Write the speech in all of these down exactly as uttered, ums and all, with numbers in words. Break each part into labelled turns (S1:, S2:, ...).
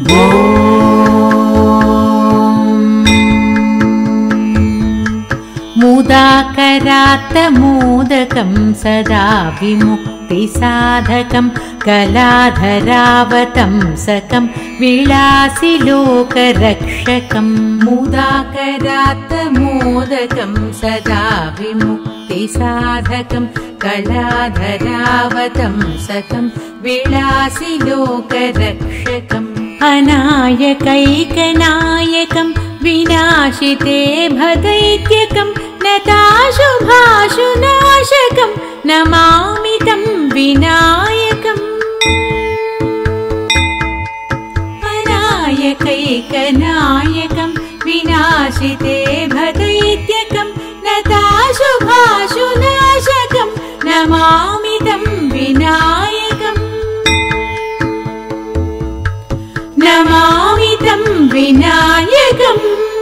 S1: मुदाकरात्तमोदकं सदा विमुक्तिसाधकं कलाधरावतंसकं विलासिलोकरक्षकं मुदाकरात्तमोदकं सदा विमुक्तिसाधकं कलाधरावतंसकं विलासिलोकरक्षकम् अनायकैकनायकं विनाशिते भदैत्यकं नताशुभाशुनाशकं नमामि तं विनायकम् अनायकैकनायकं विनाशिते भदैत्यकं नताशुभाशुनाशकं नमामि तं विनायकम् नमामि तं विनायकम्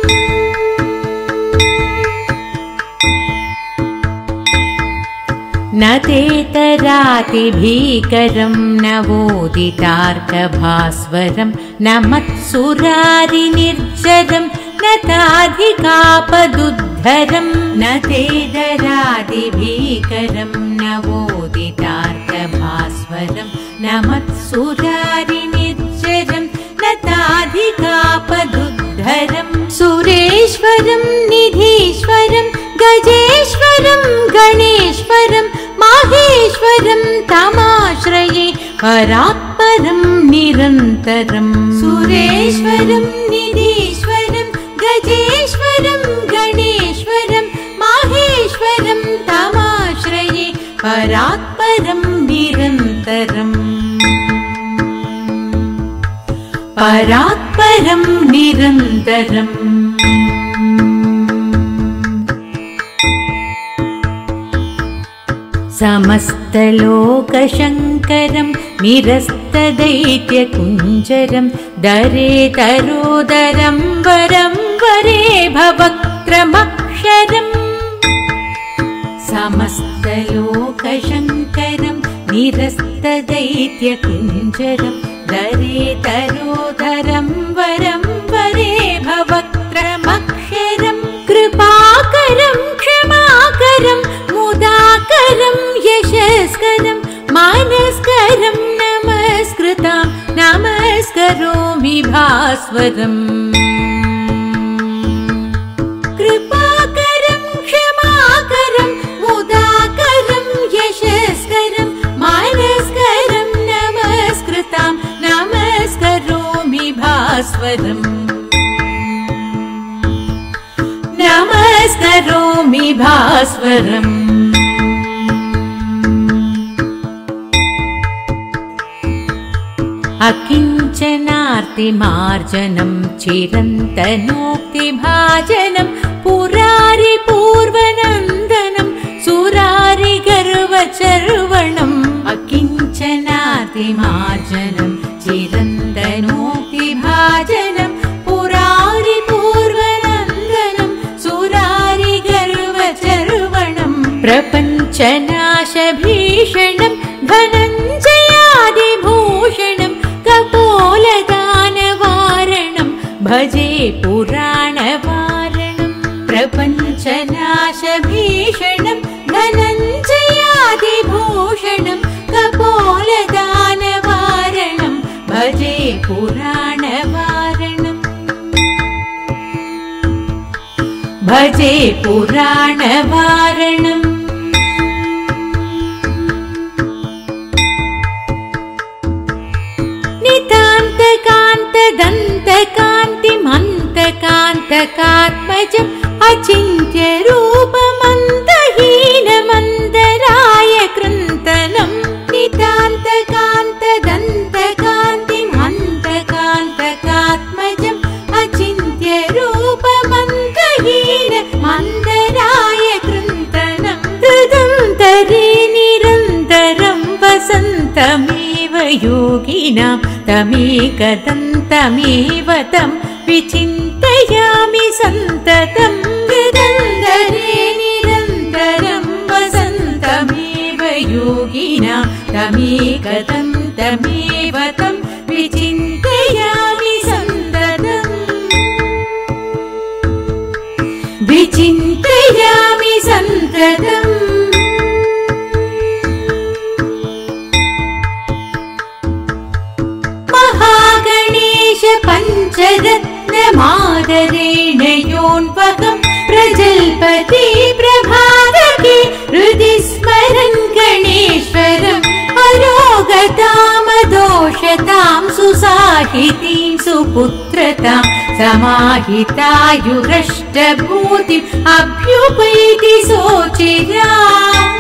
S1: न तेतरातिभीकरं नवोदितार्कभास्वरं न मत्सुरारिनिर्जरं न ताधिकापदुद्धरं न तेतरातिभीकरं नवोदितार्कभास्वरं न मत्सुरारिनिर्जरं न ताधिकापदुद्धरं सुरेश्वरं निधीश्वरं गजेश्वरं गणेश्वरं माहेश्वरं तमाश्रये परात्परं निरन्तरं सुरेश्वरं निधीश्वरं गजेश्वरं गणेश्वरं माहेश्वरं तमाश्रये परात्परं निरन्तरम् परात्परं निरन्तरम् समस्तलोकशङ्करं निरस्तदैत्यकुञ्जरं दरेतरोदरं वरं वरे भवक्त्रमक्षरम् समस्तलोकशङ्करं निरस्तदैत्यकुञ्जरं दरेतरोदरं वरं वरे भवक्त्रमक्षरं कृपाकरं क्षमाकरं मुदाकरं यशस्करं मानस्करं नमस्कृतां नमस्करोमि भास्वरम् कृपाकरं क्षमाकरं मुदाकरं यशस्करं मानस्करं नमस्कृतां नमस्करोमि भास्वरम् नमस्करोमि भास्वरम् अकिञ्चनार्तिमार्जनं चिरन्तनोक्तिभाजनं पुरारिपूर्वनन्दनं सुरारिगर्वचर्वणम् अकिञ्चनार्तिमार्जनं चिरन्तनोक्तिभाजनं पुरारिपूर्वनन्दनं सुरारिगर्वचर्वणं प्रपञ्चनाशभीषणं धनञ्जयादिभूषणं कपोलदानवारणं भजे पुराणवारणं प्रपञ्चनाशभीषणं धनञ्जयादिभूषणं कपोलदानवारणं भजे पुराणवारणं भजे पुराणवारणम् नितान्तकान्तदन्तकान्तिमन्तकान्तकात्मजम् अचिन्त्यरूपमन्तहीनमन्दराय कृन्तनं नितान्तकान्तदन्तकान्तिमन्तकान्तकात्मजम् अचिन्त्यरूपमन्तहीनमन्दराय कृन्तनं तदन्तरे निरन्तरं वसन्तमेव योगिनां तमेकदन्तमेव तं विचिन्तयामि सन्ततं तदन्तरे निरन्तरं वसन्तमेव योगिनां तमेकदन्तमेव तं विचिन्तयामि विचिन्तयामि सन्ततम् महागणेश पञ्चरत्नमादरेण योऽन्वहम् प्रजल्पति प्रभावके हृदि स्मरन् गणेश्वरम् अरोगतामदोषतां सुसाहितीं सुपुत्रतां समाहितायुरष्टभूतिम् अभ्युपैति सोचिराम्